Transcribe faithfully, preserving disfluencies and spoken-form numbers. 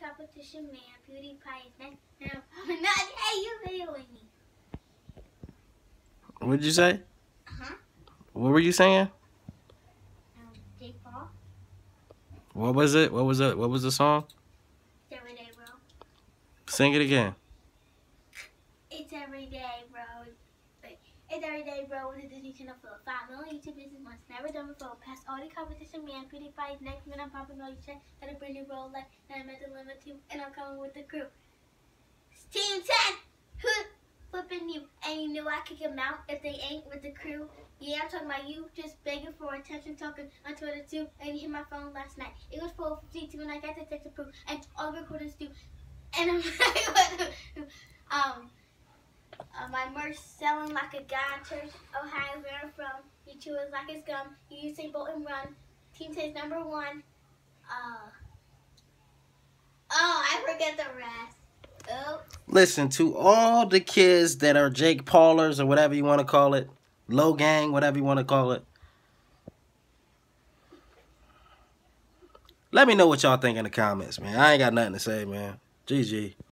competition, man. PewDiePie is next. No, not hey, you videoing me. What did you say? Huh? What were you saying? Um, Jake Paul. What was it? What was it? What was the song? It's every day, bro. Sing it again. It's every day, bro. It's every day, bro. With a Disney Channel full of five million YouTube business once never done before. Past all the competition, man. PewDiePie is next. When I'm popping all you check, got a brand new role like, and I'm at the limit too, and I'm coming with the crew. It's Team ten. Huh. Flipping you, and you knew I kick them out if they ain't with the crew. Yeah, I'm talking about you, just begging for attention, talking on Twitter too. And you hit my phone last night. It was four fifty-two, and I got the text approved, and all the recordings do. And I'm like, what? um, uh, my merch selling like a guy in church, Ohio, where I'm from. You chew it like it's gum. You say bolt and run. Team ten's number one. Uh, oh, I forget the rest. Oh. Listen, to all the kids that are Jake Paulers or whatever you want to call it, Low Gang, whatever you want to call it, let me know what y'all think in the comments, man. I ain't got nothing to say, man. G G.